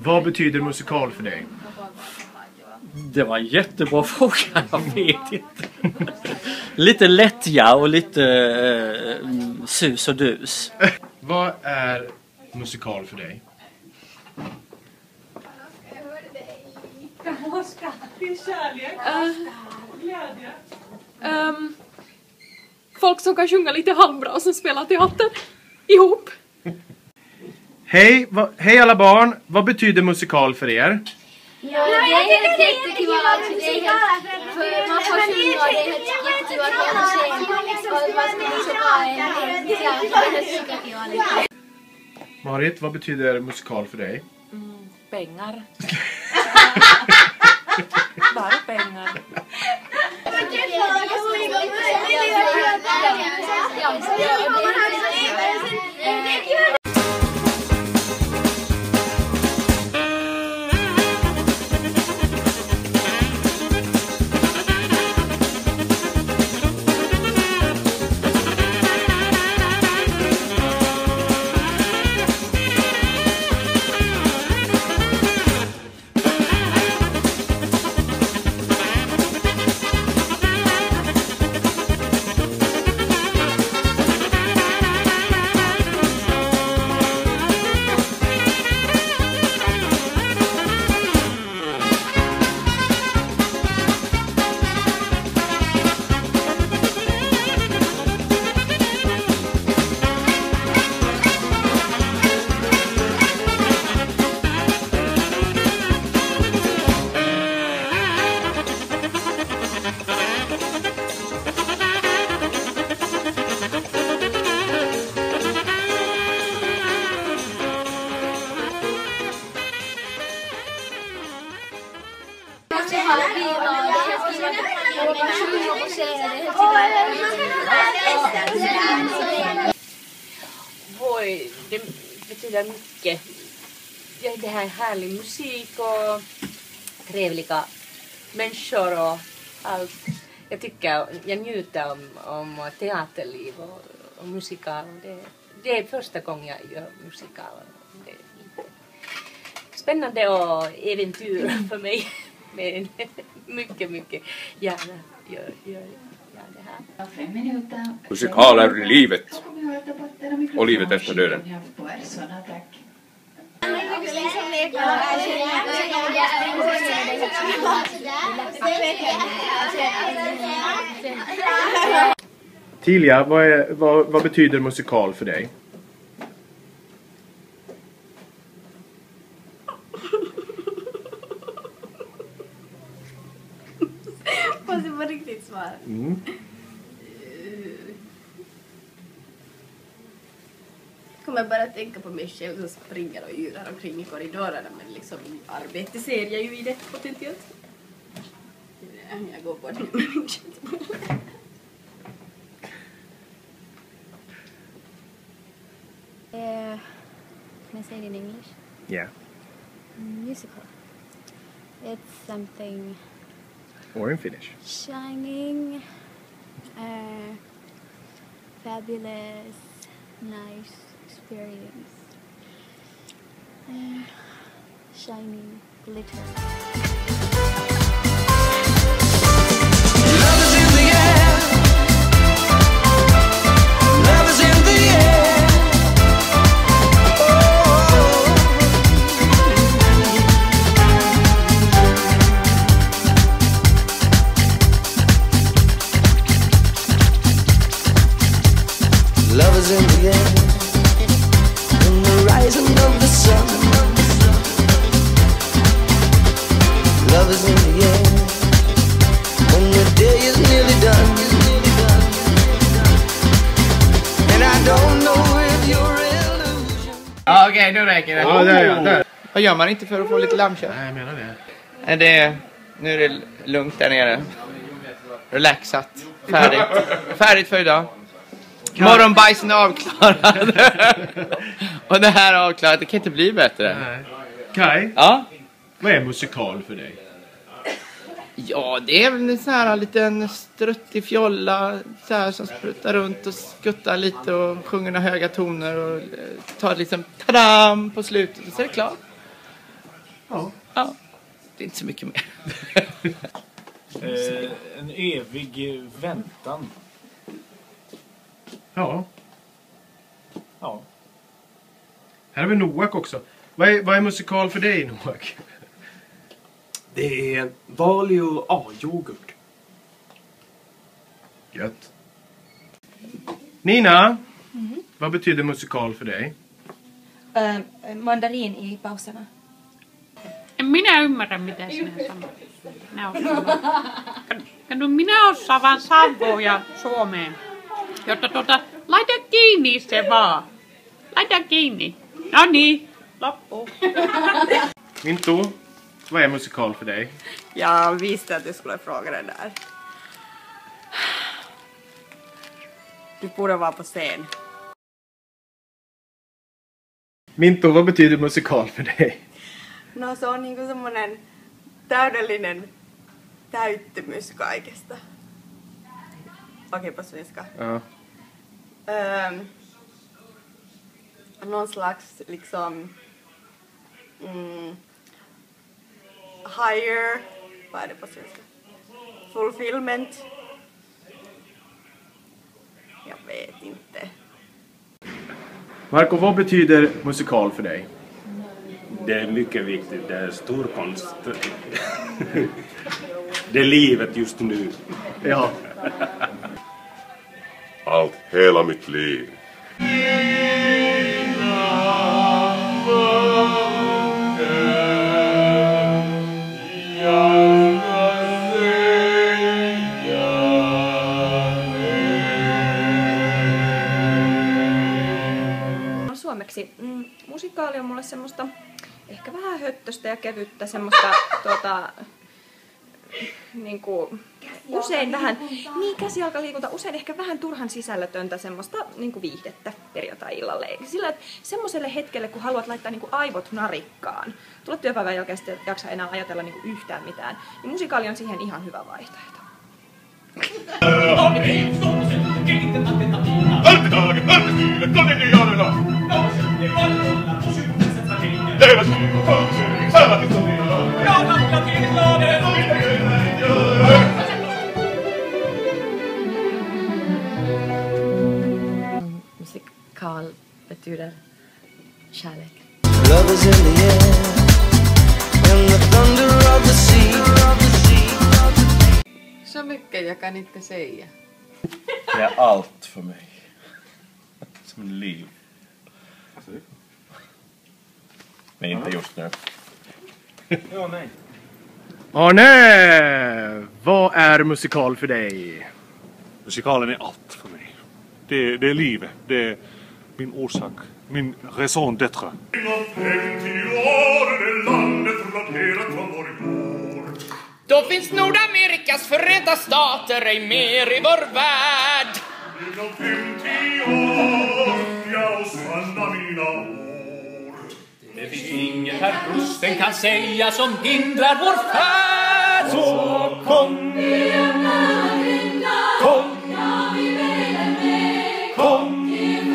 Vad betyder musikal för dig? Det var en jättebra fråga, jag vet inte. Lite lättja och lite sus och dus. Vad är musikal för dig? Folk som kan sjunga lite halvbra och som spelar teater ihop. Hej alla barn, vad betyder musikal för er? Ja, det är helt jättekul. Man får sjunga och det är helt jättekul att vara på scen. Och man ska också vara en teater. Det är superkul. Marit, vad betyder musikal för dig? Pengar. Bara pengar. Oj, det betyder mycket. Det här är härlig musik och trevliga människor och allt. Jag njuter om teaterliv och musikal. Det är första gången jag gör musikal. Det är spännande och äventyr för mig. Men mycket gärna gör det här. Musikal är livet. Och livet efter döden. Tilja, vad betyder musikal för dig? Måste vara riktigt svårt. Kommer bara tänka på mig själv som springer och yrar omkring i korridorerna, men liksom arbete ser jag ju i det potentiellt. Jag går på det. Can I say it in English? Yeah. Musical. It's something Or in Finnish. shining, fabulous, nice experience. Shining glitter. Love is in the air, in the rising of the sun. Love is in the air, when the day is nearly done. And I don't know if you're illusion. Ja, okej, nu räcker det. Ja, där. Vad gör man inte för att få lite lammkött? Nej, jag menar det. Nu är det lugnt där nere. Relaxat. Färdigt för idag. Morgonbajsen är avklarad. Och det här är avklarat. Det kan inte bli bättre. Nej. Kai, Ja? vad är musikal för dig? Ja, det är väl en sån här liten struttig fjolla så här, som spruttar runt och skuttar lite och sjunger några höga toner och tar liksom tadam på slutet och så är det klart. Ja. Ja, det är inte så mycket mer. En evig väntan. Ja. Ja. Här har vi Noak också. Vad är musikal för dig, Noak? Det är Valio A-yoghurt. Gött. Nina, vad betyder musikal för dig? Mandarin i pauserna. En minä ymmärrä, mitä sinä sanot. Kato, minä osaan sanoja suomeen. Jotta laita kiinni se vaan. Laita kiinni. No niin, loppu. Minto, vad är musikal för dig? Jag visste att du skulle fråga det där. Du borde vara på scen. Minto, vad betyder musikal för dig? No se on niinku semmonen täydellinen täyttymys kaikesta. Okei, på svenska. Ja. Någon slags liksom higher, vad är det på svenska? Fulfillment. Jag vet inte. Marco, vad betyder musikal för dig? Det är mycket viktigt, det är stor konst. Det är livet just nu. Ja. Allt, hela mitt liv. Suomeksi musikaali on mulle semmoista ehkä vähän höttöstä ja kevyttä, semmoista niinku usein vähän käsijalkaliikunta, usein ehkä vähän turhan sisällötöntä semmoista niinku viihdettä perjantai-illalle. Sillä semmoiselle hetkelle, kun haluat laittaa niinku aivot narikkaan, tulla työpäivän jälkeen sitten jaksa enää ajatella niinku yhtään mitään, niin musikaali on siihen ihan hyvä vaihtoehto. Musikal betyder kärlek. Love is in the air, and the thunder of the sea. Så mycket jag kan inte säga. Det är allt för mig. Som liv. Men inte just nu. Ja, nej. Arne, vad är musikal för dig? Musikalen är allt för mig. Det är livet. Det är min orsak. Min raison d'être. Då finns Nordamerikas Förenta Stater ej mer i vår värld. Det finns inget här rusten kan säga som hindrar vår färd. Så kom, kom.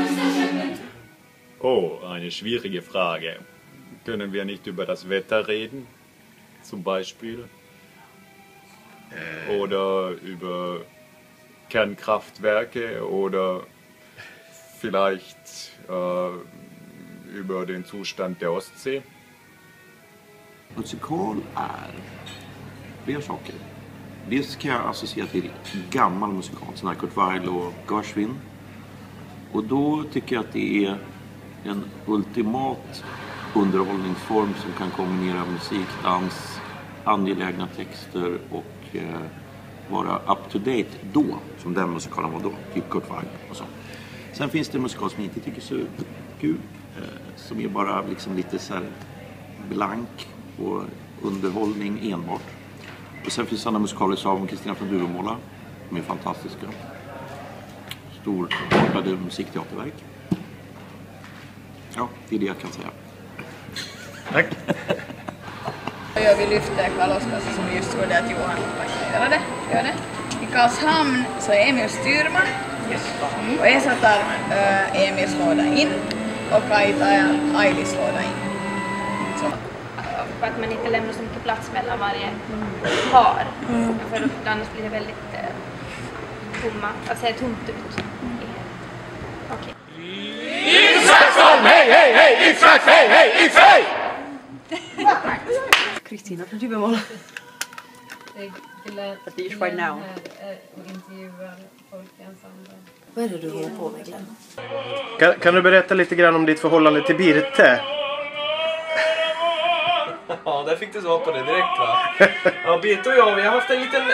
Oh, eine schwierige Frage. Können wir nicht über das Wetter reden? Zum Beispiel? Oder über Kernkraftwerke oder vielleicht über den Zustand der Ostsee? Musikal är flera saker. Dels kan jag associera till gammal musikal, sån här Kurt Weill och Gershwin. Och då tycker jag att det är en ultimat underhållningsform som kan kombinera musik, dans, angelägna texter och vara up to date då, som den musikalen var då, typ Kurt Weill och så. Sen finns det musikal som jag inte tycker så kul, som är bara liksom lite så här blank och underhållning enbart. Och sen finns det andra musikaler som Kristina från Duvemåla, som är fantastiska. Storartade musikteaterverk. Ja, det är det jag kan säga. Tack. Jag vill lyfta Karl Oskar som just gjorde att Johan gör det. I Karlshamn så är Emil styrman. Och Esa tar Emils låda in och Kaj tar Ailis låda in. Så. För att man inte lämnar så mycket plats mellan varje par. För annars blir det väldigt tomt ut. Okej. Isaksson, hej, hej, hej! Isak, hej, hej, Isak! Kristina från Duvemål. Right now. Vad är det du håller på med, Glenn? Kan du berätta lite grann om ditt förhållande till Birte? Ja, där fick du svar på det direkt, va? Ja, Birte och jag, vi har haft en liten...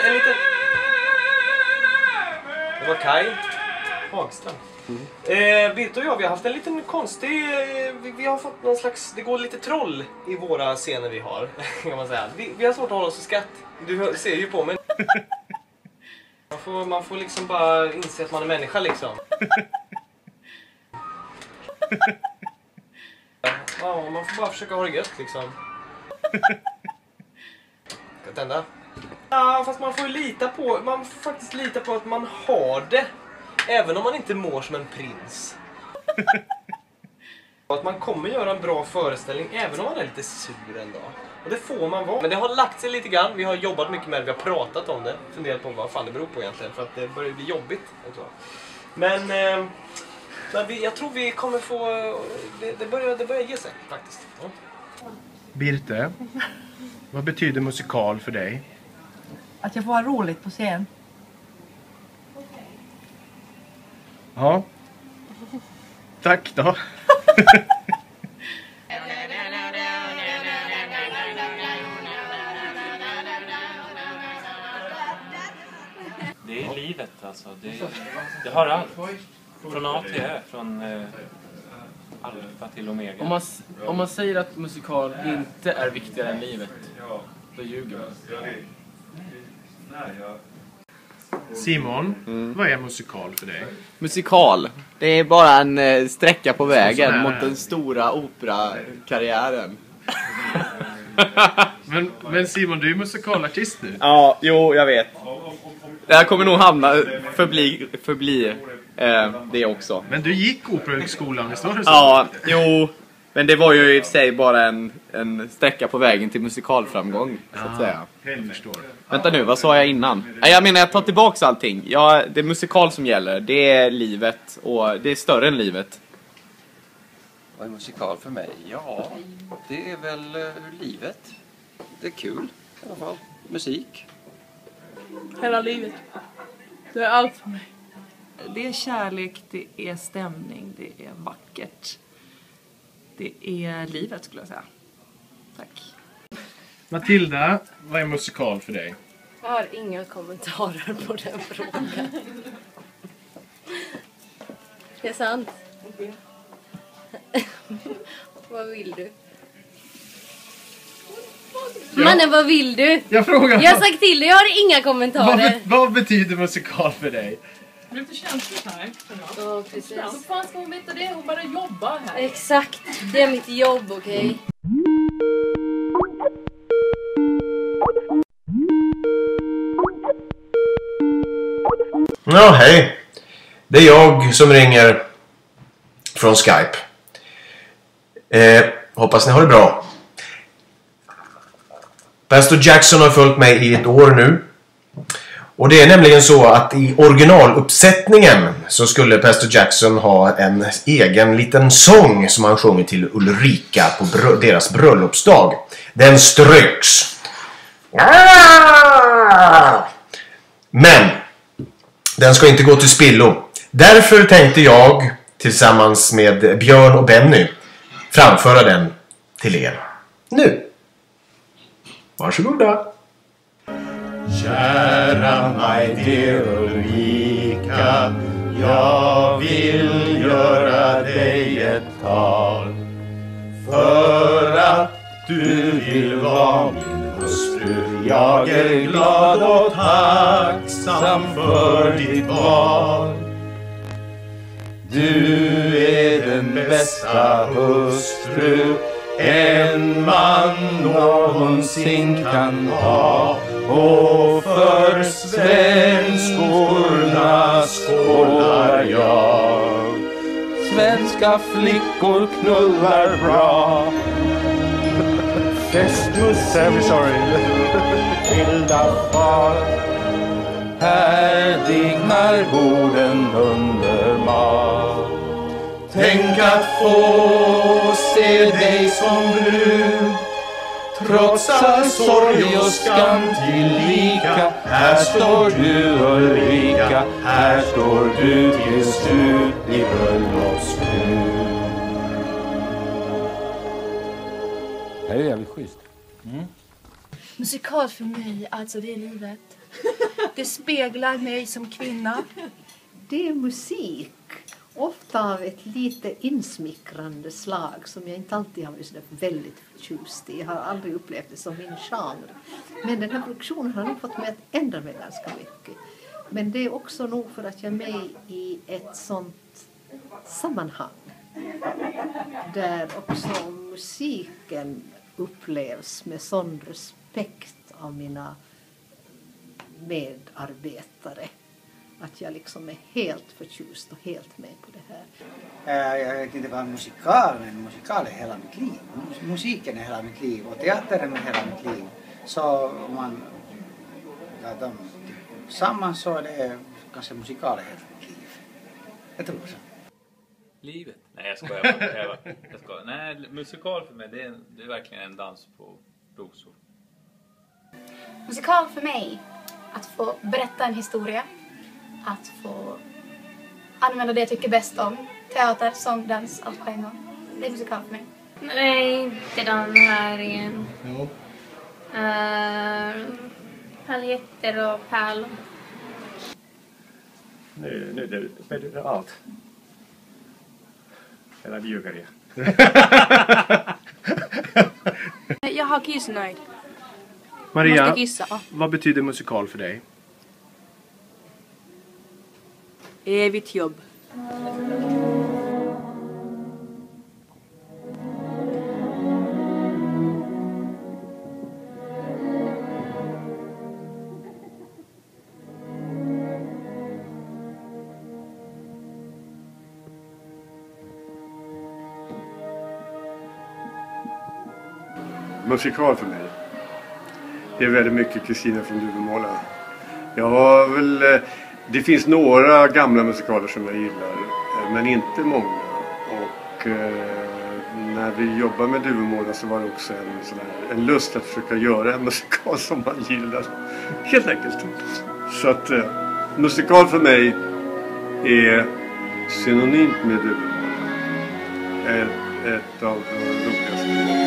Det var Kai Hagström. Birte och jag, vi har haft en liten konstig... Vi har fått någon slags... Det går lite troll i våra scener vi har, kan man säga. Vi har svårt att hålla oss för skratt. Du ser ju på mig. Man får liksom bara inse att man är människa, liksom. Ja, man får bara försöka ha det gött, liksom. Ska tända? Ja, fast man får ju lita på... Man får faktiskt lita på att man har det. Även om man inte mår som en prins. Att man kommer göra en bra föreställning även om man är lite sur en dag. Och det får man vara. Men det har lagt sig lite grann. Vi har jobbat mycket med det. Vi har pratat om det. Funderat på vad fan det beror på egentligen. För att det börjar bli jobbigt också. Men jag tror vi kommer få... Det börjar ge sig faktiskt. Ja. Birte, vad betyder musikal för dig? Att jag får ha roligt på scen. Ja. Tack då. Det är livet alltså. Det har allt. Från A till Ö. Från alfa till omega. Om man säger att musikal inte är viktigare än livet, då ljuger man. Simon, vad är musikal för dig? Musikal, det är bara en sträcka på vägen mot den stora operakarriären. Men Simon, du är musikalartist nu. Ja, jo, jag vet. Det här kommer nog förbli det också. Men du gick operahögskolan, visst var det så? Ja, jo. Men det var ju i och för sig bara en sträcka på vägen till musikalframgång, så att säga. Jag förstår. Vänta nu, vad sa jag innan? Jag menar, jag tar tillbaks allting. Ja, det är musikal som gäller. Det är livet, och det är större än livet. Vad är musikal för mig? Ja, det är väl livet. Det är kul i alla fall. Musik. Hela livet. Det är allt för mig. Det är kärlek, det är stämning, det är vackert. Det är livet, skulle jag säga. Tack. Matilda, vad är musikal för dig? Jag har inga kommentarer på den frågan. Det är sant. Vad vill du? Mannen, vad vill du? Jag frågar. Jag har sagt till dig, jag har inga kommentarer. Vad betyder musikal för dig? Det är lite känsligt här. Ja, precis. Vad fan ska hon veta det? Hon bara jobbar här. Exakt, det är mitt jobb, okej? Ja, hej. Det är jag som ringer från Skype. Hoppas ni har det bra. Pastor Jackson har följt mig i ett år nu. Och det är nämligen så att i originaluppsättningen så skulle Pastor Jackson ha en egen liten sång som han sjunger till Ulrika på deras bröllopsdag. Den ströks. Men den ska inte gå till spillo. Därför tänkte jag tillsammans med Björn och Benny framföra den till er nu. Varsågoda. Kära my dear Ulrika, jag vill göra dig ett tal. För att du vill vara min hustru, jag är glad och tacksam för ditt val. Du är den bästa hustru en man någonsin kan ha. Och för svenskorna skålar jag. Svenska flickor knullar bra. festmusik skilda far. Här dignar borden under mat. Tänk att få se dig som brud, trots all sorg och skam tillika. Här står du Ulrika, här står du till slut i bröllopsbrud. Det här är jävligt schysst. Musikal för mig, alltså det är livet. Det speglar mig som kvinna. Det är musik. Ofta av ett lite insmickrande slag som jag inte alltid har varit så väldigt förtjust i. Jag har aldrig upplevt det som min genre. Men den här produktionen har nog fått mig att ändra mig ganska mycket. Men det är också nog för att jag är med i ett sånt sammanhang där också musiken upplevs med sån respekt av mina medarbetare. Att jag liksom är helt förtjust och helt med på det här. Jag vet inte vad en musikal, men musikal är hela mitt liv. Musiken är hela mitt liv och teatern är hela mitt liv. Så om man tar dem samman så är det kanske musikal är hela mitt liv. Jag tror så. Livet? Nej, jag skojar. Jag skojar. Nej, musikal för mig, det är verkligen en dans på rosor. Musikal för mig, att få berätta en historia. Att få använda det jag tycker bäst om. Teater, sång, dans, allt på en gång. Det är musikal för mig. Nej, inte den här igen. Jo. Paljetter och pärlor. Nu är det allt. Eller ljuger jag. Jag har kissnöjd. Maria, Måste kissa. vad betyder musikal för dig? Evigt jobb. Musikal för mig. Det är väldigt mycket Kristina från Duvemåla. Jag har väl... Det finns några gamla musikaler som jag gillar, men inte många. Och när vi jobbade med Duvemåla så var det också en lust att försöka göra en musikal som man gillar. Helt enkelt. Så att musikal för mig är synonymt med Duvemåla. Ett av de roligaste.